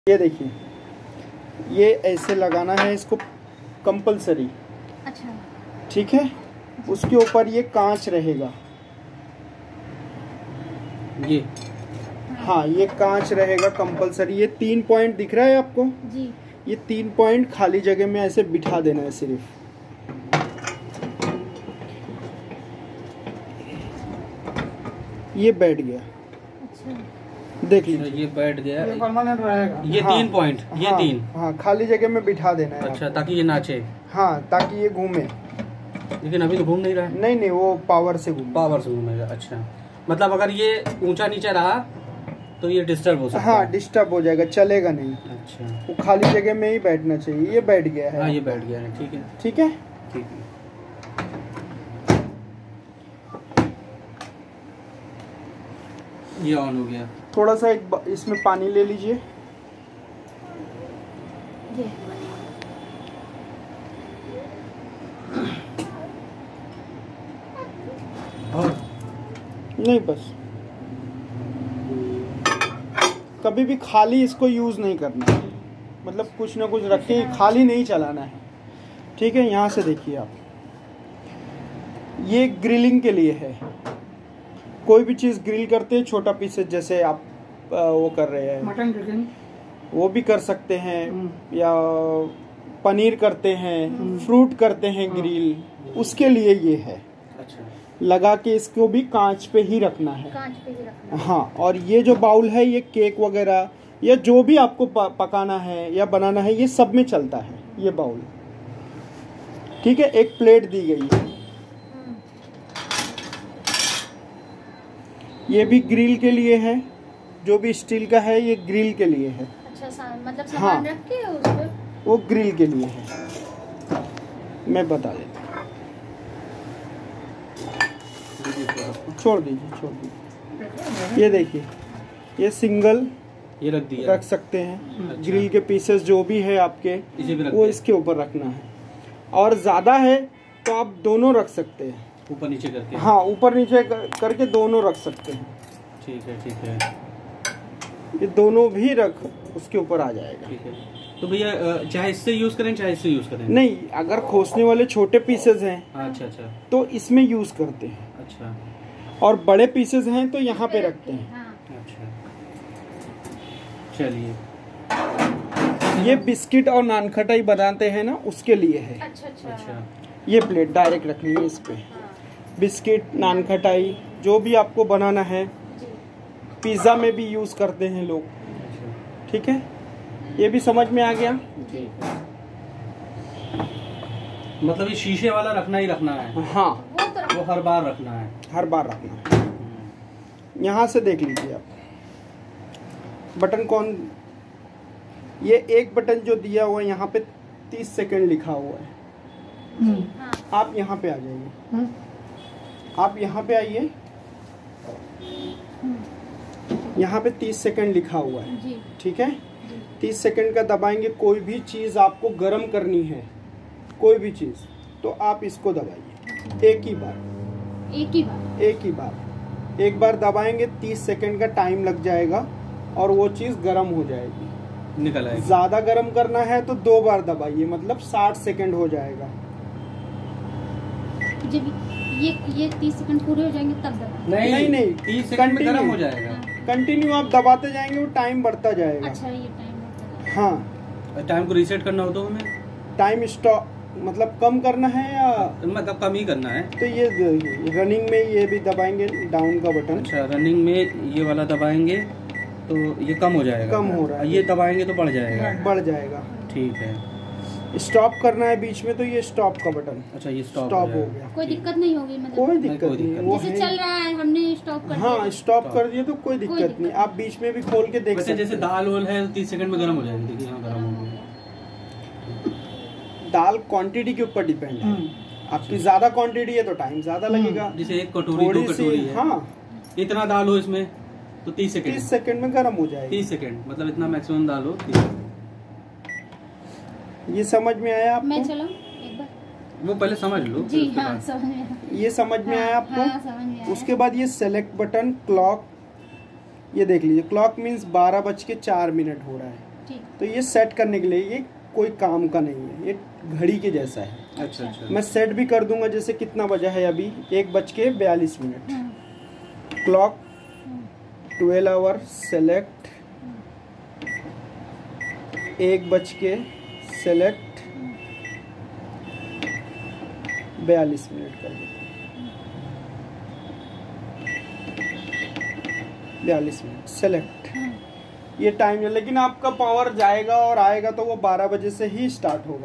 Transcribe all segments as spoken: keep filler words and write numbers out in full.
ये देखिए, ये ऐसे लगाना है इसको कंपलसरी। अच्छा, ठीक है। उसके ऊपर ये कांच रहेगा, ये हाँ ये कांच रहेगा कंपलसरी। ये तीन पॉइंट दिख रहा है आपको जी। ये तीन पॉइंट खाली जगह में ऐसे बिठा देना है सिर्फ। ये बैठ गया। अच्छा, देख लीजिए, ये बैठ गया, ये परमानेंट रहेगा। ये हाँ, तीन पॉइंट, ये हाँ, तीन। हाँ खाली जगह में बिठा देना है अच्छा, आपको। ताकि ये नाचे। हाँ, ताकि ये घूमे। लेकिन अभी तो घूम नहीं रहा है। नहीं नहीं, वो पावर से घूमे। पावर से घूमेगा। अच्छा, मतलब अगर ये ऊंचा नीचा रहा तो ये डिस्टर्ब हो सकता हाँ है। डिस्टर्ब हो जाएगा, चलेगा नहीं। अच्छा, वो खाली जगह में ही बैठना चाहिए। ये बैठ गया है। हाँ ये बैठ गया है। ठीक है, ठीक है। ठीक है। ये ऑन हो गया। थोड़ा सा एक ब- इसमें पानी ले लीजिए। ये और नहीं, बस कभी भी खाली इसको यूज नहीं करना है, मतलब कुछ ना कुछ रख के खाली नहीं चलाना है। ठीक है। यहाँ से देखिए आप, ये ग्रिलिंग के लिए है। कोई भी चीज़ ग्रिल करते हैं, छोटा पीसेज जैसे आप आ, वो कर रहे हैं, मटन चिकन वो भी कर सकते हैं, हम्म। या पनीर करते हैं, फ्रूट करते हैं ग्रिल, उसके लिए ये है। अच्छा, लगा के इसको भी कांच पे ही रखना है। कांच पे ही रखना। हाँ, और ये जो बाउल है ये केक वगैरह या जो भी आपको प- पकाना है या बनाना है, ये सब में चलता है ये बाउल। ठीक है। एक प्लेट दी गई है, हम्म, ये भी ग्रिल के लिए है। जो भी स्टील का है ये ग्रिल के लिए है, अच्छा, सा, मतलब सामान हाँ। रख के उस पे। वो ग्रिल के लिए है। मैं बता देता हूँ, छोड़ दीजिए छोड़ दीजिए। ये देखिए, ये सिंगल ये रख दिया। रख सकते हैं। अच्छा। ग्रिल के पीसेस जो भी है आपके, इसे भी रख वो दिया। इसके ऊपर रखना है। और ज़्यादा है तो आप दोनों रख सकते हैं। ऊपर नीचे करके। हाँ, ऊपर नीचे कर, करके दोनों रख सकते हैं। ठीक है, ठीक है, ये दोनों भी रख उसके ऊपर आ जाएगा। ठीक है। तो भैया अ, चाहे इससे यूज करें चाहे इससे यूज करें। नहीं, अगर खोसने वाले छोटे पीसेस हैं अच्छा अच्छा तो इसमें यूज करते हैं, अच्छा और बड़े पीसेस हैं तो यहाँ पे रखते हैं। हाँ। अच्छा। चलिए, ये बिस्किट और नानखटाई बनाते हैं ना, उसके लिए है। अच्छा अच्छा अच्छा। ये प्लेट डायरेक्ट रखनी है इस पे। हाँ, बिस्किट, नानखटाई जो भी आपको बनाना है, जी। पिज्ज़ा में भी यूज करते हैं लोग। अच्छा, ठीक है। ये भी समझ में आ गया। ठीक है। मतलब ये शीशे वाला रखना ही रखना है। हाँ, वो तो वो हर बार रखना है। हर बार रखना है। यहाँ से देख लीजिए आप, बटन कौन, ये एक बटन जो दिया हुआ है यहाँ पे तीस सेकंड लिखा हुआ है। जी, हाँ। आप यहाँ पे आ जाइए, आप यहाँ पे आइए। यहाँ पे तीस सेकंड लिखा हुआ है। जी, ठीक है। जी। तीस सेकंड का दबाएंगे। कोई भी चीज़ आपको गर्म करनी है, कोई भी चीज़, तो आप इसको दबाइए एक ही बार, एक ही बार। एक ही बार एक बार दबाएंगे। तीस सेकंड का टाइम लग जाएगा और वो चीज़ गर्म हो जाएगी। निकल आएगा। ज़्यादा गर्म करना है तो दो बार दबाइए, मतलब साठ सेकंड हो जाएगा। जब ये ये तीस सेकंड पूरे हो जाएंगे तब दबाएं। नहीं नहीं, नहीं, तीस सेकंड में गर्म continue। हो जाएगा। कंटिन्यू आप दबाते जाएंगे, वो टाइम बढ़ता जाएगा। अच्छा, ये टाइम होता है। हाँ, टाइम को रीसेट करना हो तो हमें टाइम स्टॉप मतलब कम करना है या मतलब कम ही करना है। तो ये रनिंग में ये भी दबाएंगे डाउन का बटन। अच्छा, रनिंग में ये वाला दबाएंगे तो ये कम हो जाएगा। कम हो रहा है। ये दबाएंगे तो बढ़ जाएगा। बढ़ जाएगा। ठीक है। स्टॉप करना है बीच में तो ये स्टॉप का बटन अच्छा, ये स्टॉप स्टॉप हो गया। कोई दिक्कत नहीं होगी, मतलब कोई नहीं, दिक्कत कोई नहीं, दिक्कत वो जैसे है। चल रहा है हमने स्टॉप कर हाँ, दिया। स्टॉप कर दिए तो कोई कोई दिक्कत दिक्कत नहीं। नहीं। आप बीच में भी खोल के देख वैसे सकते जैसे हैं। दाल वाल है तीस सेकंड में गर्म हो जाएगी। देखिए यहाँ गर्म हो गया। दाल क्वांटिटी के ऊपर डिपेंड है। आपकी ज्यादा क्वांटिटी है तो टाइम ज्यादा लगेगा। जैसे एक कटोरी दो थोड़ी कटोरी सी, है, हाँ, इतना दाल हो इसमें तो तीस सेकंड तीस सेकंड में गर्म हो जाएगी। तीस सेकंड मतलब इतना मैक्सिमम दाल हो। तीस ये समझ में आया मैं आपको? चलो एक बार। वो पहले समझ लो। जी फिर उसके हाँ, बाद। समझ में आया। ये समझ में आया हाँ, आपको? हाँ, समझ में आया। उसके बाद ये सेलेक्ट बटन क्लॉक, ये देख लीजिए, क्लॉक मीन्स बारह बज के चार मिनट हो रहा है। ठीक। तो ये सेट करने के लिए ये कोई काम का नहीं है, ये घड़ी के जैसा है। अच्छा अच्छा। मैं सेट भी कर दूंगा, जैसे कितना बजा है अभी, एक बज के बयालीस minute. Hmm, clock hmm, twelve hour select, एक बज के सेलेक्ट बयालीस मिनट कर देते बयालीस मिनट सेलेक्ट। हम्म, ये टाइम है, लेकिन आपका पावर जाएगा और आएगा तो वो बारह बजे से ही स्टार्ट होगा।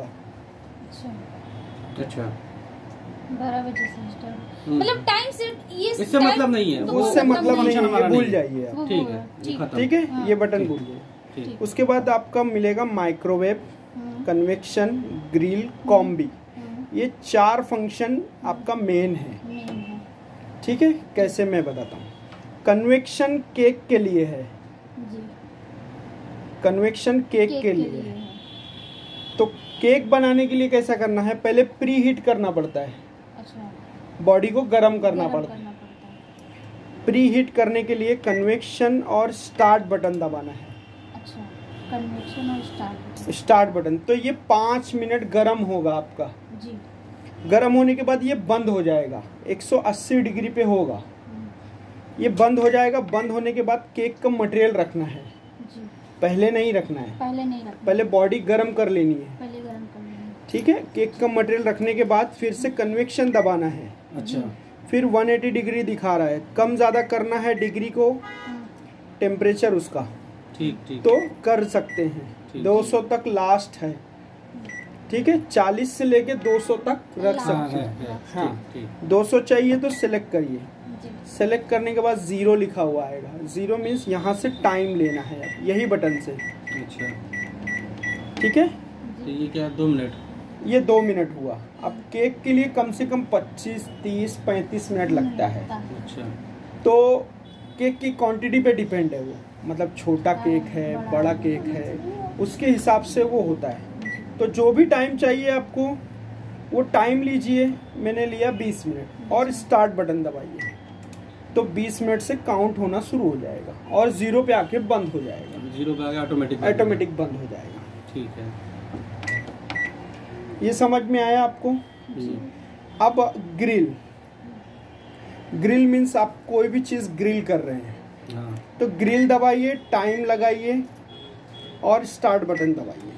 अच्छा अच्छा। बारह बजे से स्टार्ट, हम्म। मतलब टाइम से ये इससे टाइम- मतलब नहीं है, तो वो उससे मतलब नहीं फंक्शन है, हमारा ये भूल नहीं है। जाइए आप। वो ठीक होगा, है, ये ठीक। खत्म। ठीक है, हाँ। ये बटन ठीक। भूल जाइए। ठीक। उसके बाद आपका मिलेगा microwave, hmm, convection, grill, combi. Hmm, ये चार फंक्शन आपका मेन है। मेन है। ठीक है, कैसे मैं बताता हूँ। कन्वेक्शन केक के लिए है, जी, कन्वेक्शन केक, केक के लिए है। है। तो केक बनाने के लिए कैसा करना है, पहले प्री हीट करना पड़ता है, अच्छा, बॉडी को गर्म करना गरम पड़ता है। करना पड़ता है। प्री हीट करने के लिए कन्वेक्शन और स्टार्ट बटन दबाना है। अच्छा, कन्वेक्शन और स्टार्ट। स्टार्ट बटन, तो ये पाँच मिनट गर्म होगा आपका। जी। गर्म होने के बाद ये बंद हो जाएगा, एक सौ अस्सी डिग्री पे होगा। हम्म, ये बंद हो जाएगा। बंद होने के बाद केक का मटेरियल रखना है, जी, पहले नहीं रखना है, पहले नहीं रखना, पहले बॉडी गर्म कर लेनी है। पहले गरम कर लेंगे। ठीक है, केक का मटेरियल रखने के बाद फिर से कन्वेक्शन दबाना है। अच्छा। फिर एक सौ अस्सी डिग्री दिखा रहा है, कम ज़्यादा करना है डिग्री को, हम्म, टेम्परेचर उसका, ठीक ठीक। तो कर सकते हैं। ठीक। दो सौ तक लास्ट है। ठीक है, चालीस से लेके दो सौ तक रख हाँ, सकते है, हैं। है, हाँ, ठीक ठीक। दो सौ चाहिए तो सिलेक्ट करिए। जी, सेलेक्ट करने के बाद जीरो लिखा हुआ आएगा। जीरो मीन्स यहाँ से टाइम लेना है अब, यही बटन से। अच्छा, ठीक है, तो ये क्या, दो मिनट? ये दो मिनट हुआ। अब केक के लिए कम से कम पच्चीस, तीस, पैंतीस मिनट लगता है। अच्छा। तो केक की क्वांटिटी पे डिपेंड है वो, मतलब छोटा केक है, बड़ा केक है, उसके हिसाब से वो होता है। तो जो भी टाइम चाहिए आपको वो टाइम लीजिए। मैंने लिया बीस मिनट और स्टार्ट बटन दबाइए, तो बीस मिनट से काउंट होना शुरू हो जाएगा और जीरो पे आके बंद हो जाएगा। जीरो पे आगे ऑटोमेटिक ऑटोमेटिक बंद हो जाएगा। ठीक है। ये समझ में आया आपको? जी। अब ग्रिल, ग्रिल मीन्स आप कोई भी चीज़ ग्रिल कर रहे हैं, हाँ। तो ग्रिल दबाइए, टाइम लगाइए और स्टार्ट बटन दबाइए।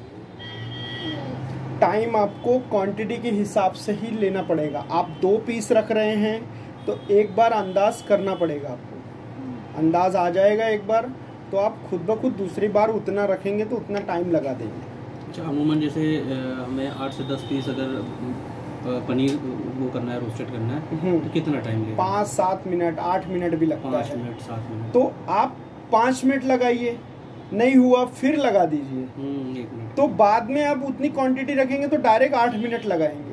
टाइम आपको क्वांटिटी के हिसाब से ही लेना पड़ेगा। आप दो पीस रख रहे हैं तो एक बार अंदाज करना पड़ेगा आपको। अंदाज आ जाएगा एक बार तो आप खुद ब खुद दूसरी बार उतना रखेंगे तो उतना टाइम लगा देंगे। अच्छा, अमूमन जैसे अ, हमें आठ से दस पीस अगर अ, पनीर वो करना है, रोस्टेड करना है, हम्म। तो कितना टाइम लगेगा? पाँच सात मिनट, आठ मिनट भी लगता पाँच है। मिनट, सात मिनट। तो आप पाँच मिनट लगाइए, नहीं हुआ फिर लगा दीजिए। हम्म, एक मिनट। तो बाद में आप उतनी क्वांटिटी रखेंगे तो डायरेक्ट आठ मिनट लगाएंगे।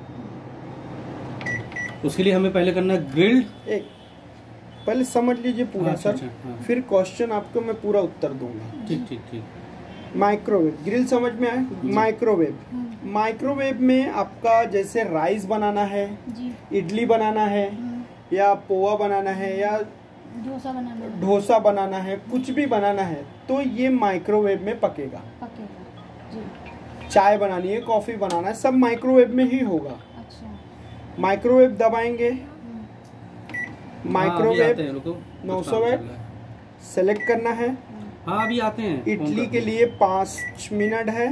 उसके लिए हमें पहले करना ग्रिल्ड। एक पहले समझ लीजिए पूरा अच्छा, सर, अच्छा, हाँ। फिर क्वेश्चन आपको मैं पूरा उत्तर दूंगा। ठीक ठीक ठीक। माइक्रोवेव, ग्रिल समझ में आया? माइक्रोवेव, हम्म, माइक्रोवेव में आपका जैसे राइस बनाना है, जी, इडली बनाना है, हम्म, या पोहा बनाना है, या डोसा बनाना है, डोसा बनाना है, कुछ भी बनाना है तो ये माइक्रोवेव में पकेगा। पकेगा। जी, चाय बनानी है, कॉफ़ी बनाना है, सब माइक्रोवेव में ही होगा। अच्छा, माइक्रोवेव दबाएंगे, हम्म, हाँ, अभी माइक्रोवेव आते हैं, रुको। नौ कुछ सौ काम वाट चल रहा है। सेलेक्ट करना है। हाँ, अभी आते हैं। इडली फोन के कर- लिए पाँच मिनट है,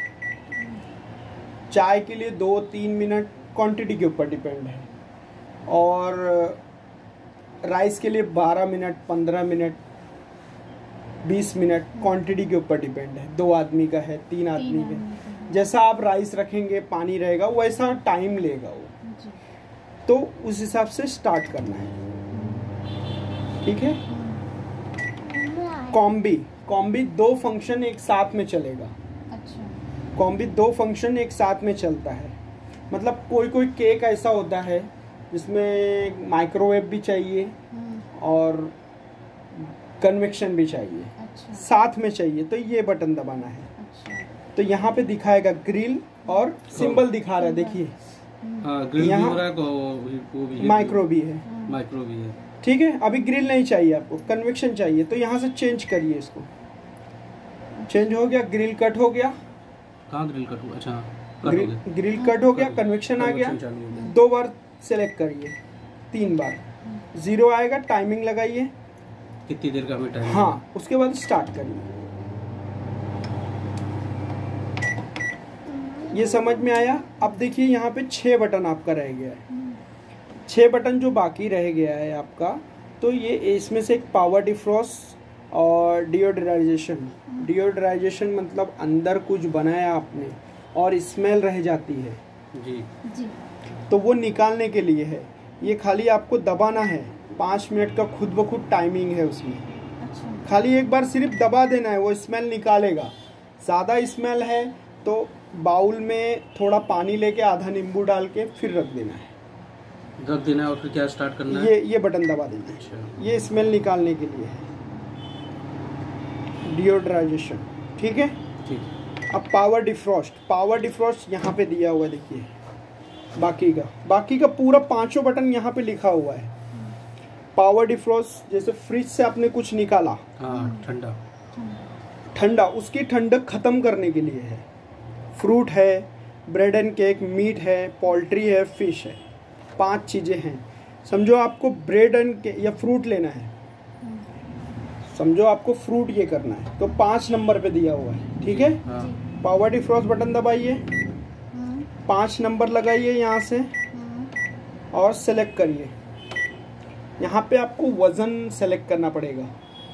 चाय के लिए दो तीन मिनट, क्वांटिटी के ऊपर डिपेंड है, और राइस के लिए बारह मिनट, पंद्रह मिनट, बीस मिनट, क्वांटिटी के ऊपर डिपेंड है। दो आदमी का है, तीन आदमी तीन का, आदमी का है। जैसा आप राइस रखेंगे, पानी रहेगा, वैसा टाइम लेगा वो। जी, तो उस हिसाब से स्टार्ट करना है। ठीक है। कॉम्बी, कॉम्बी दो फंक्शन एक साथ में चलेगा। अच्छा, कॉम्बी दो फंक्शन एक साथ में चलता है। मतलब कोई कोई केक ऐसा होता है जिसमें माइक्रोवेव भी चाहिए हम्म, और कन्वेक्शन भी चाहिए, अच्छा, साथ में चाहिए, तो ये बटन दबाना है। अच्छा, तो यहाँ पे दिखाएगा ग्रिल और सिंबल दिखा रहा है, देखिए हम्म, हाँ, ग्रिल भी यहाँ- हो रहा है, वो वो भी है। माइक्रो भी है। हम्म, माइक्रो भी है। ठीक है, अभी ग्रिल नहीं चाहिए आपको, कन्वेक्शन चाहिए, तो यहाँ से चेंज करिए इसको। चेंज हो गया, ग्रिल कट हो गया, कहाँ ग्रिल कट हुआ? अच्छा कट हो ग्रिल, गया। ग्रिल कट हो गया, कन्वेक्शन आ गया। Convection चालू हो गया। दो बार सेलेक्ट करिए, तीन बार जीरो आएगा, टाइमिंग लगाइए। कितनी देर का हमें टाइम? हाँ, उसके बाद स्टार्ट करिए। ये समझ में आया? अब देखिए यहाँ पे छह बटन आपका रह गया है, छह बटन जो बाकी रह गया है आपका, तो ये इसमें से एक पावर डिफ्रॉस्ट और डिओडराइजेशन। डिओडराइजेशन मतलब अंदर कुछ बनाया आपने और स्मेल रह जाती है जी जी। तो वो निकालने के लिए है। ये खाली आपको दबाना है, पाँच मिनट का खुद ब खुद टाइमिंग है उसमें। अच्छा। खाली एक बार सिर्फ दबा देना है, वो स्मेल निकालेगा। ज़्यादा स्मेल है तो बाउल में थोड़ा पानी लेके आधा नींबू डाल के फिर रख देना है, रख देना है और फिर क्या स्टार्ट करना है? ये ये बटन दबा देना है। अच्छा। ये स्मेल निकालने के लिए है, डिओड्राइजेशन। ठीक है। ठीक। अब पावर डिफ्रॉस्ट, पावर डिफ्रॉस्ट यहाँ पे दिया हुआ है, देखिए बाकी का बाकी का पूरा पांचों बटन यहाँ पे लिखा हुआ है। पावर डिफ्रॉस्ट जैसे फ्रिज से आपने कुछ निकाला, हाँ ठंडा ठंडा, उसकी ठंडक खत्म करने के लिए है। फ्रूट है, ब्रेड एंड केक, मीट है, पोल्ट्री है, फिश है, पांच चीजें हैं। समझो आपको ब्रेड एंड या फ्रूट लेना है, समझो आपको फ्रूट ये करना है, तो पांच नंबर पे दिया हुआ है। ठीक है। हाँ। पावर डिफ्रॉस्ट बटन दबाइए, पांच नंबर लगाइए यहाँ से और सेलेक्ट करिए। यहाँ पे आपको वजन सेलेक्ट करना पड़ेगा।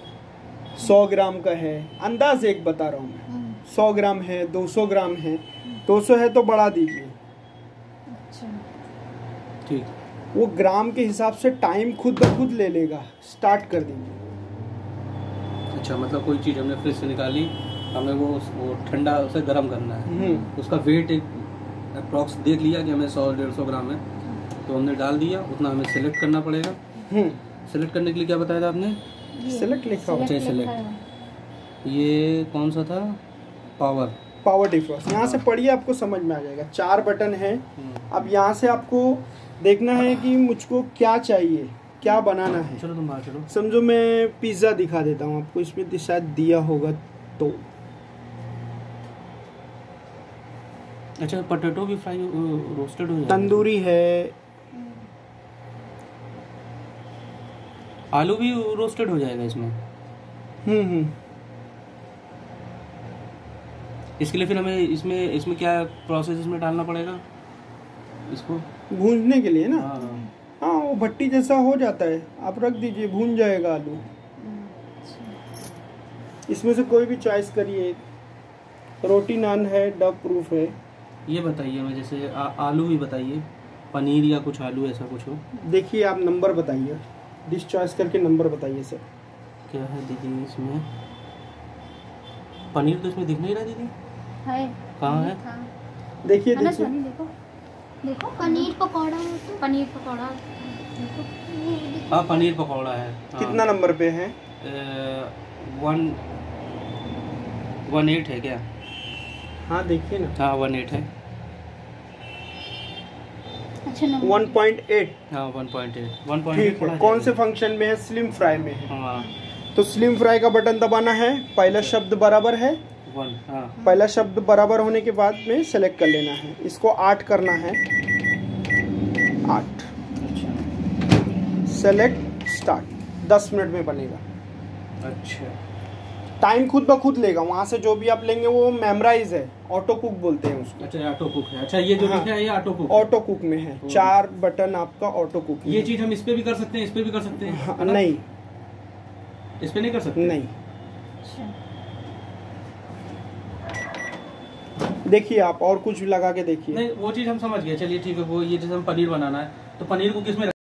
सौ ग्राम का है, अंदाज एक बता रहा हूँ मैं, सौ ग्राम है, दो सौ ग्राम है, दो सौ है तो बढ़ा दीजिए। अच्छा। ठीक। वो ग्राम के हिसाब से टाइम खुद ब खुद ले लेगा। स्टार्ट कर दीजिए। अच्छा, मतलब कोई चीज़ हमने फ्रिज से निकाली, हमें वो वो ठंडा उसे गर्म करना है, हम्म उसका वेट एक अप्रॉक्स देख लिया कि हमें सौ डेढ़ सौ ग्राम है, तो हमने डाल दिया, उतना हमें सेलेक्ट करना पड़ेगा। हम्म सेलेक्ट करने के लिए क्या बताया था आपने? सेलेक्ट लिखा हुआ, अच्छा, सेलेक्ट। ये कौन सा था? Power power defrost. यहाँ से पढ़िए, आपको समझ में आ जाएगा। चार बटन है। अब यहाँ से आपको देखना है कि मुझको क्या चाहिए, क्या बनाना है। चलो तुम बाहर चलो। समझो मैं पिज्ज़ा दिखा देता हूँ आपको, इसमें शायद दिया होगा तो। अच्छा, पोटैटो भी फ्राई रोस्टेड हो जाएगा? तंदूरी है, आलू भी रोस्टेड हो जाएगा इसमें? हम्म हम्म इसके लिए फिर हमें इसमें इसमें क्या प्रोसेस इसमें डालना पड़ेगा इसको? भूनने के लिए ना। हाँ हाँ। हाँ, वो भट्टी जैसा हो जाता है, आप रख दीजिए, भून जाएगा आलू। इसमें से कोई भी चॉइस करिए। रोटी नान है, डब प्रूफ है। ये बताइए हमें, जैसे आ, आलू भी बताइए, पनीर या कुछ आलू ऐसा कुछ हो। देखिए आप नंबर बताइए, डिश चॉइस करके नंबर बताइए सर। क्या है दीदी इसमें? पनीर तो इसमें दिख नहीं रहा दीदी। है। कहाँ है? देखिए है ना देखिए, सोनी, देखो देखो पनीर पकौड़ा है, तो पनीर पकौड़ा देखो, ये देखो। हाँ, पनीर पकौड़ा है। हाँ। कितना नंबर पे है? अ, वन वन एट है क्या? हाँ देखिए ना, हाँ वन एट है। अच्छा नंबर वन पॉइंट एट। हाँ one point eight one point ठीक है। कौन से फंक्शन में है? स्लिम फ्राई में है। हाँ तो स्लिम फ्राई का बटन दबाना है। पहला शब्द बराबर है, वन। हाँ पहला शब्द बराबर होने के बाद में सेलेक्ट कर लेना है। इसको आठ करना है, आठ। अच्छा सेलेक्ट, स्टार्ट। दस मिनट में बनेगा। अच्छा। टाइम खुद ब खुद लेगा, वहाँ से जो भी आप लेंगे वो मेमोराइज है, ऑटो कुक बोलते हैं उसको। अच्छा ऑटो कुक है। अच्छा, ये जो हाँ। लिखा है ये ऑटो कुक ऑटो कुक में है, चार बटन आपका ऑटो कुक में ये है। चीज हम इस पे भी कर सकते हैं, इस पे भी कर सकते हैं? हाँ, है ना? नहीं इस पे नहीं कर सकते? नहीं। अच्छा। देखिए आप और कुछ लगा के देखिए। नहीं, वो चीज हम समझ गए। चलिए ठीक है। वो ये जैसे हम पनीर बनाना है, तो पनीर को किस में